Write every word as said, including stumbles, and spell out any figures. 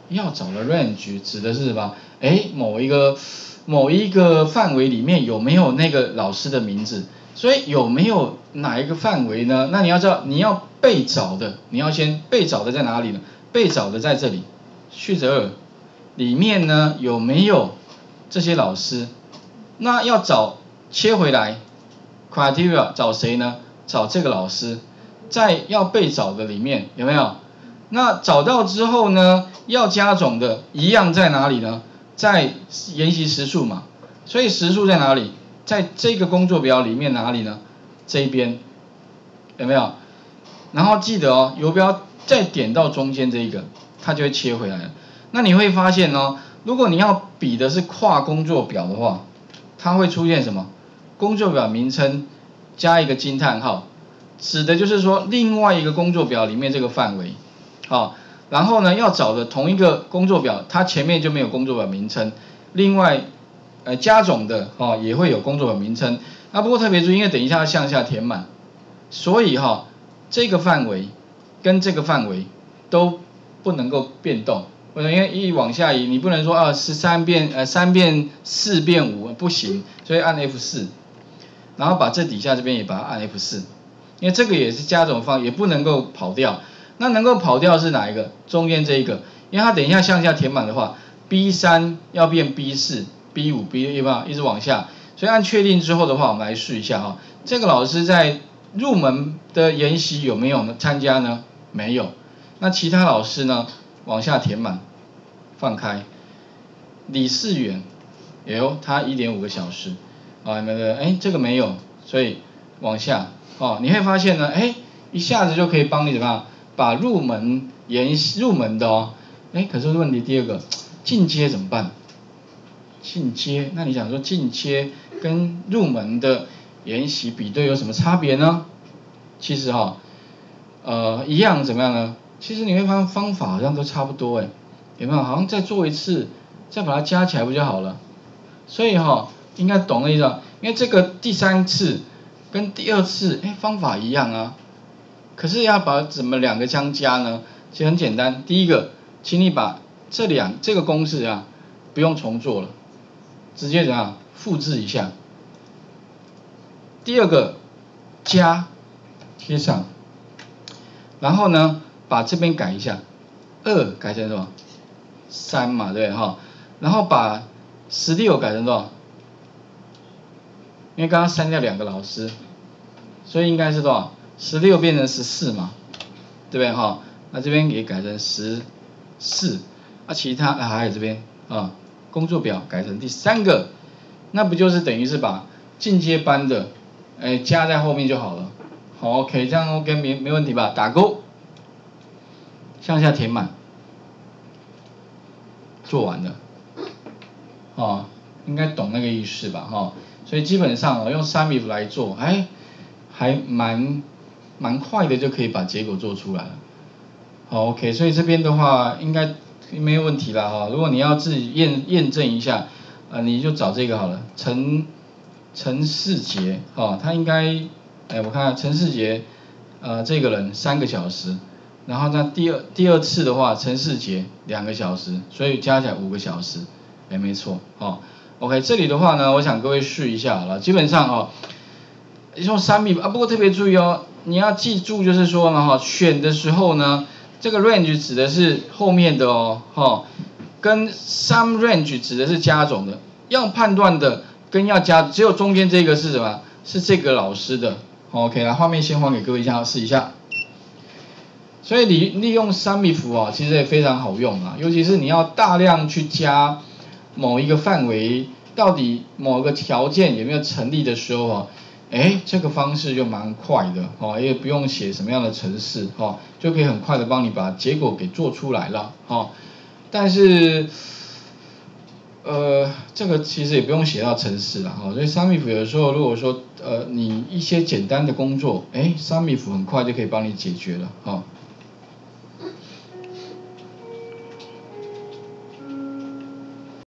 要找的 range 指的是什么？哎，某一个某一个范围里面有没有那个老师的名字？所以有没有哪一个范围呢？那你要知道，你要被找的，你要先被找的在哪里呢？被找的在这里，shift二里面呢有没有这些老师？那要找切回来 ，criteria 找谁呢？找这个老师，在要被找的里面有没有？那找到之后呢，要加总的一样在哪里呢？在研习时数嘛，所以时数在哪里？在这个工作表里面哪里呢？这一边有没有？然后记得哦，游标再点到中间这一个，它就会切回来了。那你会发现哦，如果你要比的是跨工作表的话，它会出现什么？工作表名称加一个惊叹号，指的就是说另外一个工作表里面这个范围。好，然后呢，要找的同一个工作表，它前面就没有工作表名称。另外，呃，加总的哈、哦、也会有工作表名称。那不过特别注意，因为等一下要向下填满，所以哈、哦、这个范围跟这个范围都不能够变动。为什么？因为一往下移，你不能说啊十三变呃三变四变五不行，所以按 F 四，然后把这底下这边也把它按 F 四，因为这个也是加总方，也不能够跑掉。那能够跑掉是哪一个？中间这一个，因为它等一下向下填满的话 ，B 三要变 B 四、B 五、B 六，有没有？一直往下，所以按确定之后的话，我们来试一下哈。这个老师在入门的研习有没有呢？参加呢？没有。那其他老师呢？往下填满，放开。李世远，有他 一点五 个小时，啊，那个哎这个没有，所以往下哦，你会发现呢，哎一下子就可以帮你怎么样？把入门研入门的哦，哎，可是问题第二个，进阶怎么办？进阶，那你想说进阶跟入门的研习比对有什么差别呢？其实哈、哦，呃，一样怎么样呢？其实你会发现方法好像都差不多哎，有没有？好像再做一次，再把它加起来不就好了？所以哈、哦，应该懂了意思吧？因为这个第三次跟第二次，哎，方法一样啊。可是要把怎么两个相加呢？其实很简单，第一个，请你把这两这个公式啊，不用重做了，直接怎样复制一下。第二个，加贴上，然后呢，把这边改一下，二改成什么？三嘛，对哈，然后把十六改成多少？因为刚刚删掉两个老师，所以应该是多少？十六变成十四嘛，对不对哈？那这边也改成十四，啊，其他啊还有这边啊，工作表改成第三个，那不就是等于是把进阶班的，哎加在后面就好了。好 ，OK， 这样 OK 没没问题吧？打勾，向下填满，做完了，哦，应该懂那个意思吧？哈、哦，所以基本上、哦、用 SUMIF 来做，哎，还蛮。蛮快的就可以把结果做出来了，好 OK， 所以这边的话应该没有问题啦哈。如果你要自己验验证一下，呃，你就找这个好了，陈陈世杰，哈，他应该，哎，我看陈世杰，呃，这个人三个小时，然后那第二第二次的话，陈世杰两个小时，所以加起来五个小时，哎，没错，哦 ，OK， 这里的话呢，我想各位试一下好了，基本上哦，用SUMIF啊，不过特别注意哦。你要记住，就是说呢，哈，选的时候呢，这个 range 指的是后面的哦，哈，跟 sum range 指的是加总的，要判断的跟要加，只有中间这个是什么？是这个老师的。OK， 来，画面先还给各位一下，试一下。所以利利用 SUMIF 哦，其实也非常好用啊，尤其是你要大量去加某一个范围，到底某个条件有没有成立的时候哦。哎，这个方式就蛮快的哦，也不用写什么样的程式哦，就可以很快的帮你把结果给做出来了哦。但是，呃，这个其实也不用写到程式了哦，所以 SUMIF 有的时候如果说呃你一些简单的工作，哎 ，SUMIF 很快就可以帮你解决了哦。